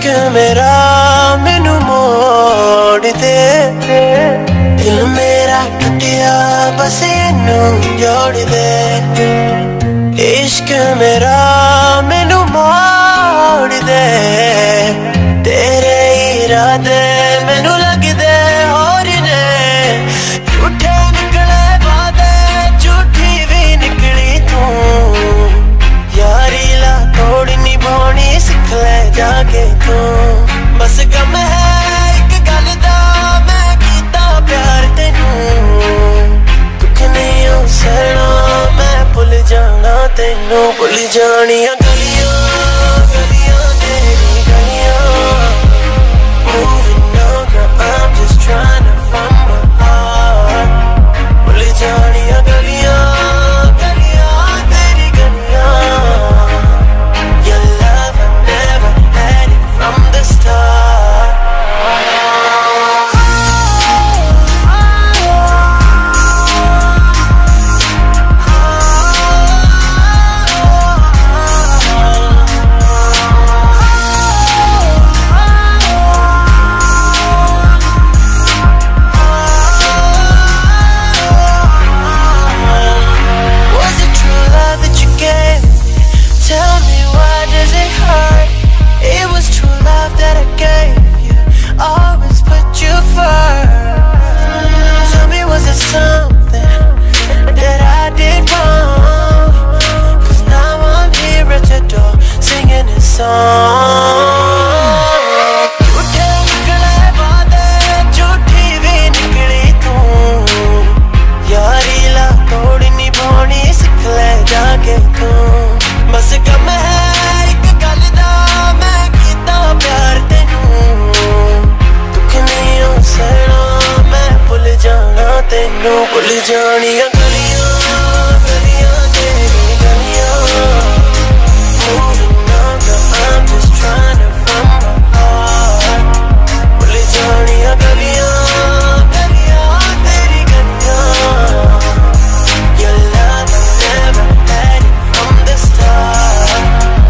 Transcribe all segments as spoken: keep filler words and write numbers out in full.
मेरा मैनू मोड़ दे, दिल मेरा टुटिया बस इनू जोड़ दे। इश्क मेरा मैनू मोड़ दे, तेरे इरादे मैनू लगदे होर ने। झूठे निकले वादे, झूठी भी निकली तू, यारी ला तोड़ निभानी सिख ले जाके तू। बस गम है एक गल दा, मैं कीता प्यार तेनू, दुख नहीं हो सहना मैं भुल जाना तेनू। भुल जानियां गलियां गलियां तेरी गलियां, moving on girl I'm just trying to find my heart। भुल जानियां गलियां गलियां तेरी गलियां, your love I never had it from the start। भुल जानियां गलियां गलियां तेरी गलियां, moving on girl I'm just trying to find my heart। भुल जानियां गलियां गलियां तेरी गलियां, your love I never had it from the start।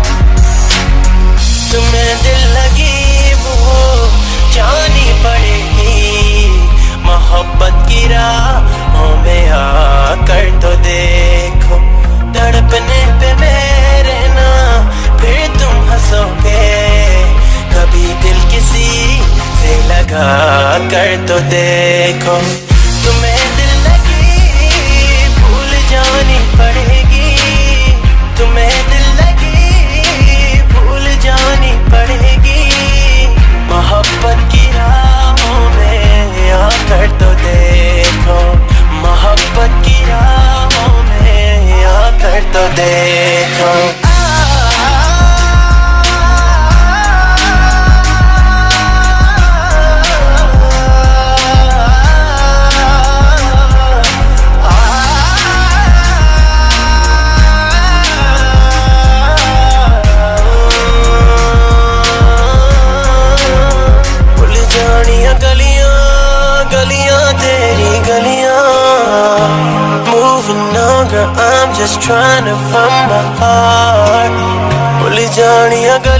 तुम्हें दिल लगी वो जानी पड़ेगी, मोहब्बत की राहों में आकर तो देखो। तड़पने पे मेरे ना फिर तुम हंसोगे, कभी दिल किसी से लगा कर तो देखो। तुम्हें दिल लगी भूल जानी पड़ेगी, तुम्हें दिल लगी भूल जानी पड़ेगी, मोहब्बत की राहों में आकर तो देखो। मोहब्बत की राहों में आकर तो देखो। भुल जानियां गलियां गलियां तेरी गलियां, moving on girl I'm just trying to find my heart। भुल जानियां